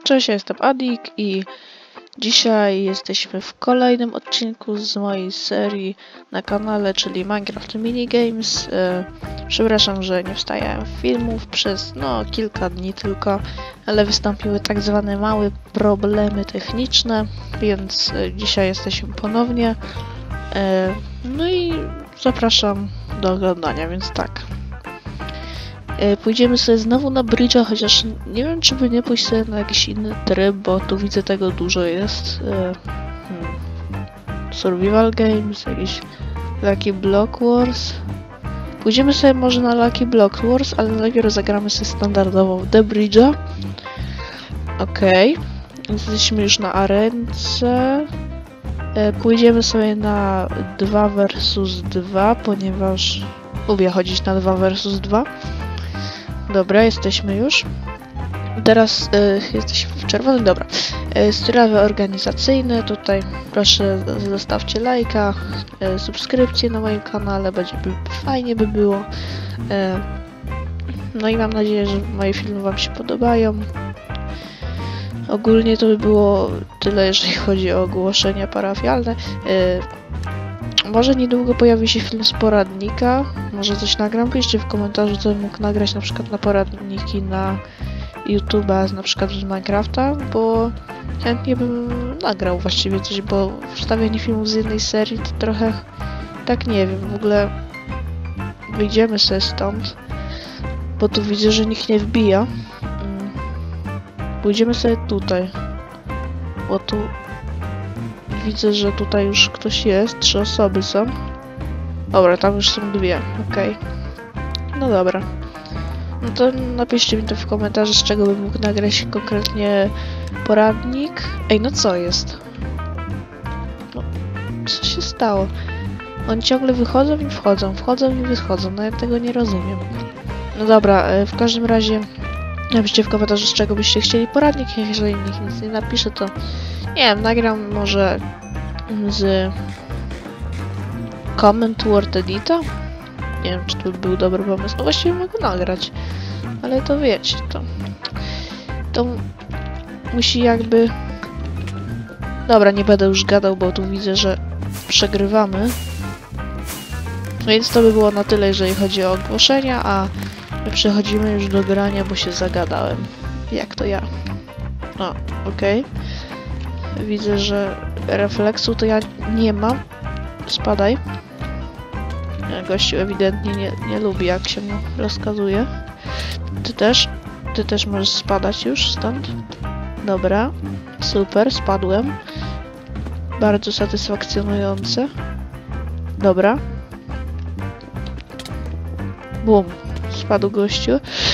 Cześć, ja jestem Adik i dzisiaj jesteśmy w kolejnym odcinku z mojej serii na kanale, czyli Minecraft Minigames. Przepraszam, że nie wstawiałem filmów przez kilka dni tylko, ale wystąpiły tak zwane małe problemy techniczne, więc dzisiaj jesteśmy ponownie. No i zapraszam do oglądania, więc tak. Pójdziemy sobie znowu na bridge'a, chociaż nie wiem, czy by nie pójść sobie na jakiś inny tryb, bo tu widzę tego dużo jest. Survival Games, jakiś Lucky Block Wars. Pójdziemy sobie może na Lucky Block Wars, ale najpierw zagramy sobie standardowo w The Bridge'a. Okej. Jesteśmy już na arence. Pójdziemy sobie na 2 vs 2, ponieważ lubię chodzić na 2 vs 2. Dobra, jesteśmy już. Teraz jesteśmy w czerwonym, dobra. Sprawy organizacyjne, tutaj proszę zostawcie lajka, subskrypcję na moim kanale, fajnie by było. No i mam nadzieję, że moje filmy wam się podobają. Ogólnie to by było tyle, jeżeli chodzi o ogłoszenia parafialne. Może niedługo pojawi się film z poradnika, może coś nagram, piszcie w komentarzu, co bym mógł nagrać na przykład na poradniki na YouTube'a, na przykład z Minecrafta, bo chętnie bym nagrał właściwie coś, bo wstawianie filmów z jednej serii to trochę, tak nie wiem, w ogóle wyjdziemy sobie stąd, bo tu widzę, że nikt nie wbija. Pójdziemy sobie tutaj, bo tu widzę, że tutaj już ktoś jest, 3 osoby są. Dobra, tam już są 2, okej. No dobra. No to napiszcie mi to w komentarzu, z czego bym mógł nagrać konkretnie poradnik. Ej, no co jest? No, co się stało? Oni ciągle wychodzą i wchodzą i wychodzą, no ja tego nie rozumiem. No dobra, w każdym razie napiszcie w komentarzu, z czego byście chcieli poradnik, jeżeli nikt nic nie napisze, to nie wiem, nagram może z Comment Word Edita? Nie wiem, czy to by był dobry pomysł. No właściwie mogę nagrać, ale to wiecie, to musi jakby... Dobra, nie będę już gadał, bo tu widzę, że przegrywamy. Więc to by było na tyle, jeżeli chodzi o ogłoszenia, a my przechodzimy już do grania, bo się zagadałem. Jak to ja? O, okej. Widzę, że refleksu to ja nie mam. Spadaj. Gościu ewidentnie nie lubi, jak się mu rozkazuje. Ty też możesz spadać już stąd. Dobra. Super, spadłem. Bardzo satysfakcjonujące. Dobra. Bum. Spadł gościu.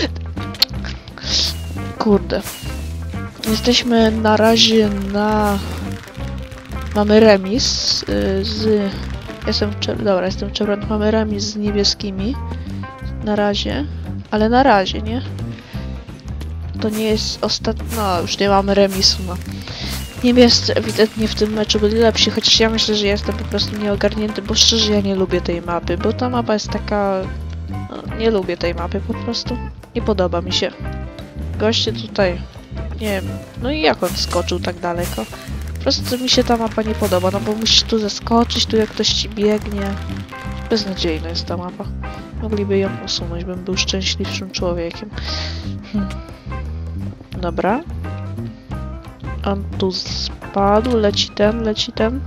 Kurde. Jesteśmy na razie na... Mamy remis z... Jestem czerwony. Mamy remis z niebieskimi. Na razie. Ale na razie, nie? To nie jest ostatni... No, już nie mamy remisu, no. Niebiescy ewidentnie w tym meczu byli lepsi, chociaż ja myślę, że jestem po prostu nieogarnięty, bo szczerze ja nie lubię tej mapy, bo ta mapa jest taka... No, nie lubię tej mapy po prostu. Nie podoba mi się. Goście tutaj... Nie wiem, no i jak on skoczył tak daleko? Po prostu mi się ta mapa nie podoba, no bo musisz tu zeskoczyć, tu jak ktoś ci biegnie. Beznadziejna jest ta mapa. Mogliby ją usunąć, bym był szczęśliwszym człowiekiem. Dobra. On tu spadł, leci ten.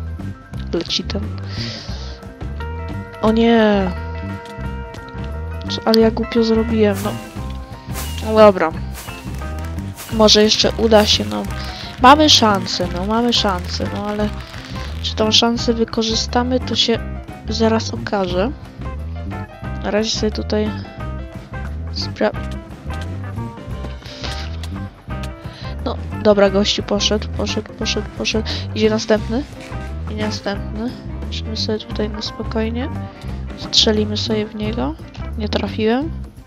O nie! Ale ja głupio zrobiłem, no. No dobra. Może jeszcze uda się, no. Mamy szansę, no ale czy tą szansę wykorzystamy, to się zaraz okaże. Na razie sobie tutaj No, dobra, gościu poszedł. Idzie następny. Musimy sobie tutaj na spokojnie. Strzelimy sobie w niego. Nie trafiłem.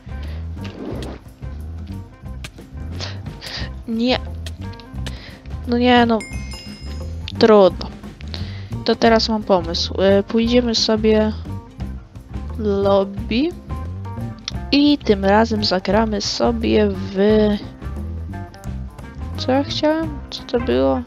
Nie. No nie, no. Trudno. To teraz mam pomysł. Pójdziemy sobie lobby i tym razem zagramy sobie w Co ja chciałem? Co to było?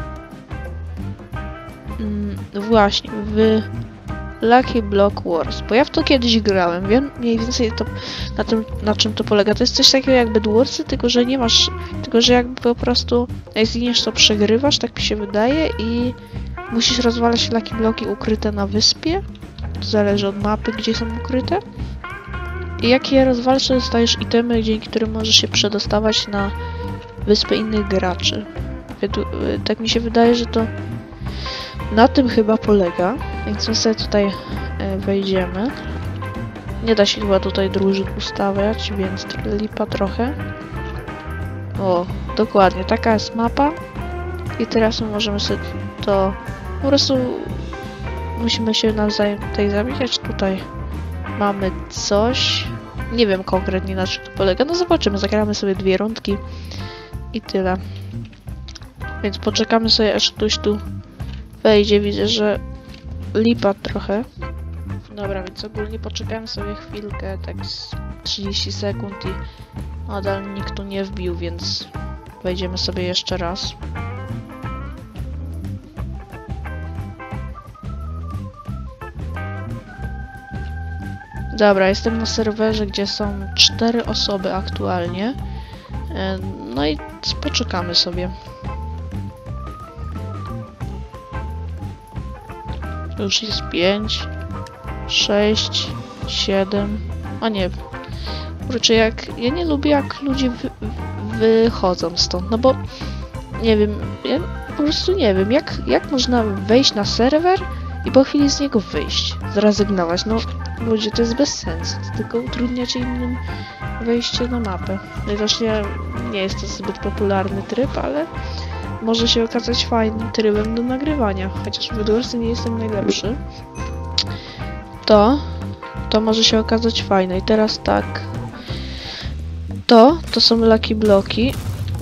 Właśnie, w Lucky Block Wars, bo ja w to kiedyś grałem, wiem mniej więcej to, na czym to polega. To jest coś takiego jak Bedwarsy, tylko że nie masz, tylko że jakby po prostu jak zginiesz to przegrywasz, tak mi się wydaje i musisz rozwalać Lucky Bloki ukryte na wyspie. To zależy od mapy, gdzie są ukryte. I jak je rozwalasz, to dostajesz itemy, dzięki którym możesz się przedostawać na wyspę innych graczy. Tak mi się wydaje, że to na tym chyba polega, więc my sobie tutaj wejdziemy. Nie da się chyba tutaj drużyn ustawiać, więc lipa trochę. O, dokładnie, taka jest mapa. I teraz my możemy sobie to... Po prostu musimy się nawzajem tutaj zabijać. Tutaj mamy coś. Nie wiem konkretnie na czym to polega. No zobaczymy, zagramy sobie 2 rundki i tyle. Więc poczekamy sobie, aż ktoś tu wejdzie. Widzę, że lipa trochę. Dobra, więc ogólnie poczekałem sobie chwilkę, tak z 30 sekund i nadal nikt tu nie wbił, więc wejdziemy sobie jeszcze raz. Dobra, jestem na serwerze, gdzie są 4 osoby aktualnie. No i poczekamy sobie. Już jest 5, 6, 7. A nie. Kurczę, ja nie lubię, jak ludzie wychodzą stąd. No bo nie wiem, ja po prostu nie wiem, jak można wejść na serwer i po chwili z niego wyjść, zrezygnować. No ludzie, to jest bez sensu, tylko utrudniacie innym wejście na mapę. Widocznie nie jest to zbyt popularny tryb, ale może się okazać fajnym trybem do nagrywania. Chociaż w Bedwarsy nie jestem najlepszy. To może się okazać fajne. I teraz tak. To są Lucky Bloki.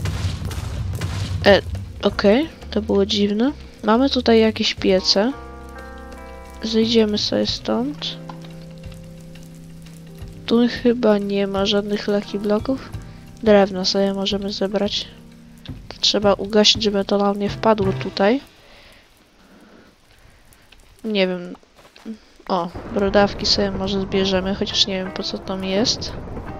Okej, to było dziwne. Mamy tutaj jakieś piece. Zejdziemy sobie stąd. Tu chyba nie ma żadnych Lucky Bloków. Drewno sobie możemy zebrać. To trzeba ugasić, żeby to nam nie wpadło tutaj. Nie wiem. O, brodawki sobie może zbierzemy, chociaż nie wiem po co tam jest.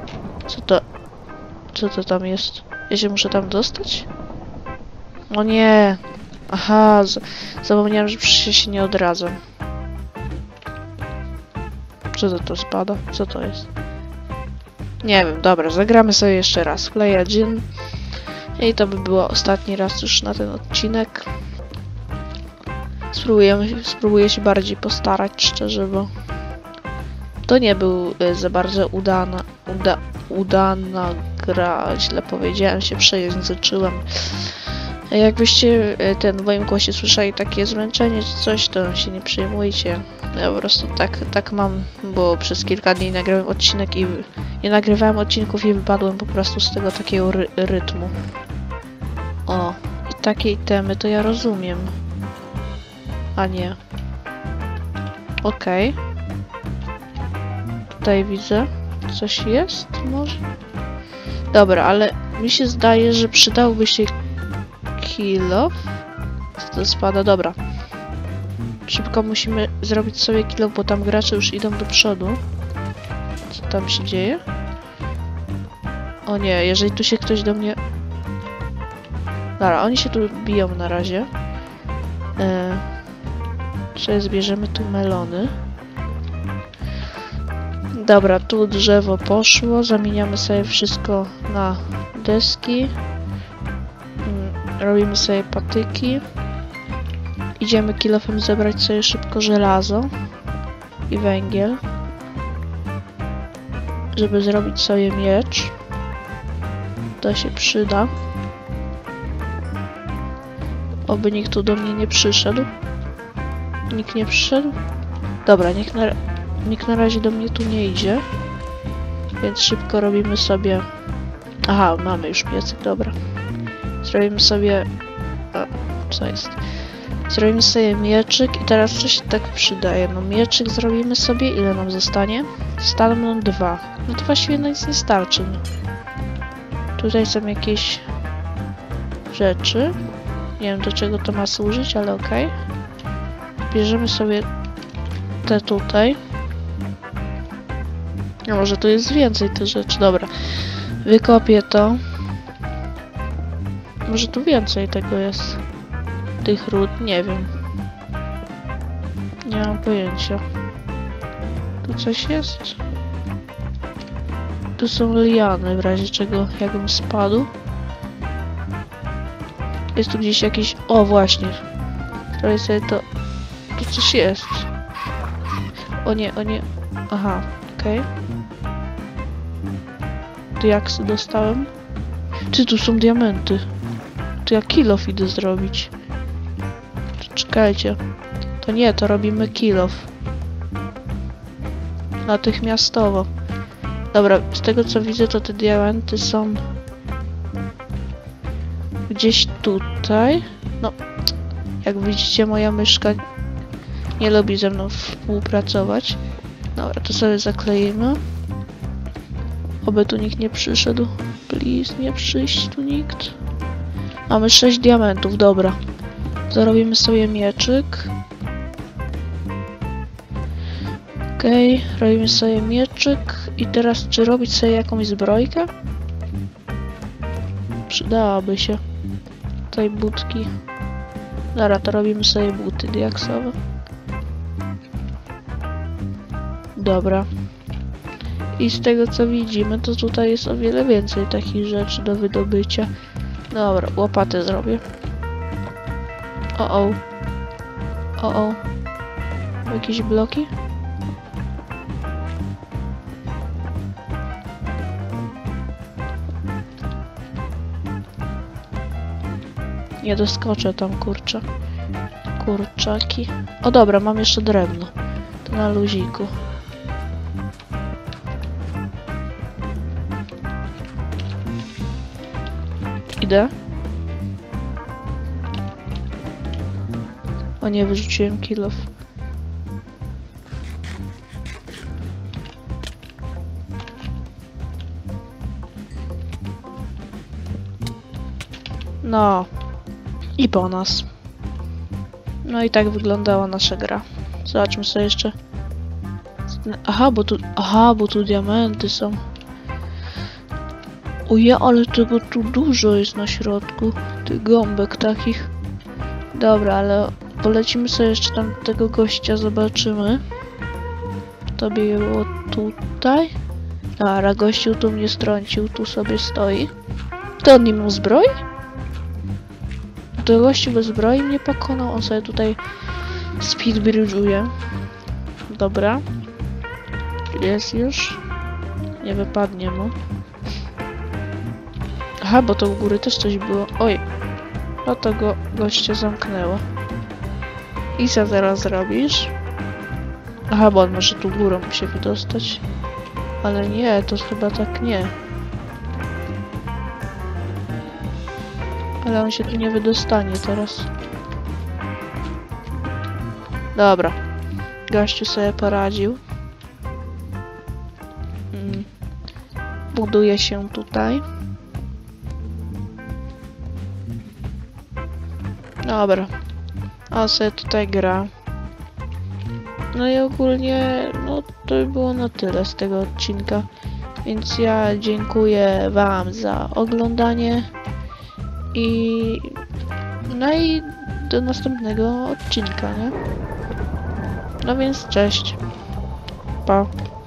Co to tam jest? Ja się muszę tam dostać? O nie! Aha, zapomniałem, że przecież się nie odradzam. Co to spada? Co to jest? Nie wiem, dobra, zagramy sobie jeszcze raz. Play Engine. I to by było ostatni raz już na ten odcinek. Spróbuję się bardziej postarać, szczerze, bo to nie był za bardzo udana gra. Źle powiedziałem, się przejęzyczyłem. Jakbyście w moim głosie słyszeli takie zmęczenie czy coś, to się nie przejmujcie. Ja po prostu tak mam, bo przez kilka dni nagrałem odcinek i nie nagrywałem odcinków i wypadłem po prostu z tego takiego rytmu. O, i takie itemy to ja rozumiem. A nie. Okej. Tutaj widzę. Coś jest może? Dobra, ale mi się zdaje, że przydałby się kill-off. Co to spada? Dobra. Szybko musimy zrobić sobie kill-off, bo tam gracze już idą do przodu. Co tam się dzieje? O nie, jeżeli tu się ktoś do mnie... Dobra, oni się tu biją na razie. Sobie zbierzemy tu melony. Dobra, tu drzewo poszło. Zamieniamy sobie wszystko na deski. Robimy sobie patyki. Idziemy kilofem zebrać sobie szybko żelazo i węgiel, żeby zrobić sobie miecz. To się przyda. Oby nikt tu do mnie nie przyszedł. Nikt nie przyszedł? Dobra, nikt na razie do mnie tu nie idzie. Więc szybko robimy sobie... Aha, mamy już piecyk, dobra. Zrobimy sobie... co jest? Zrobimy sobie mieczyk i teraz co się tak przydaje? No mieczyk zrobimy sobie, ile nam zostanie? Zostaną nam 2. No to właściwie na nic nie starczy. Tutaj są jakieś rzeczy. Nie wiem, do czego to ma służyć, ale okej. Bierzemy sobie te tutaj. A może tu jest więcej tych rzeczy. Dobra. Wykopię to. Może tu więcej tego jest. Tych ród, nie wiem. Nie mam pojęcia. Tu coś jest? Tu są liany, w razie czego jakbym spadł. Jest tu gdzieś jakiś... O, właśnie. Teraz sobie to... Tu coś jest. O nie, o nie. Aha, okej. Tu jak dostałem? Ty, tu są diamenty. To ja kill off idę zrobić. Czekajcie. To nie, to robimy kill off. Natychmiastowo. Dobra, z tego co widzę, to te diamenty są... gdzieś tutaj. No, jak widzicie, moja myszka nie lubi ze mną współpracować. Dobra, to sobie zakleimy. Oby tu nikt nie przyszedł. Please, nie przyjść tu nikt. Mamy 6 diamentów, dobra. Zarobimy sobie mieczyk. Okej, robimy sobie mieczyk. I teraz czy robić sobie jakąś zbrojkę? Przydałaby się. Tutaj butki. Dobra, to robimy sobie buty diaksowe. Dobra. I z tego co widzimy, to tutaj jest o wiele więcej takich rzeczy do wydobycia. Dobra, łopatę zrobię. O. Jakieś bloki? Nie doskoczę tam, kurczę. Kurczaki. O dobra, mam jeszcze drewno. To na luziku. Idę. O nie, wyrzuciłem kill off. No. I po nas. No i tak wyglądała nasza gra. Zobaczmy sobie jeszcze. Aha, bo tu diamenty są. Ojej, ale tego tu dużo jest na środku. Tych gąbek takich. Dobra, ale polecimy sobie jeszcze tam tego gościa, zobaczymy. Tobie było tutaj. Dobra, gościu tu mnie strącił, tu sobie stoi. To on nie miał zbroi? To gościu bez zbroi mnie pokonał, on sobie tutaj speedbridge'uje. Dobra. Jest już. Nie wypadnie mu. Aha, bo to u góry też coś było. Oj. No to go goście zamknęło. I co teraz zrobisz? Aha, bo on może tu górą się wydostać. Ale nie, to chyba tak nie. Ale on się tu nie wydostanie teraz. Dobra. Gościu sobie poradził. Buduje się tutaj. Dobra. On sobie tutaj gra. No i ogólnie, no to by było na tyle z tego odcinka. Więc ja dziękuję wam za oglądanie. No i do następnego odcinka, nie? No więc cześć. Pa.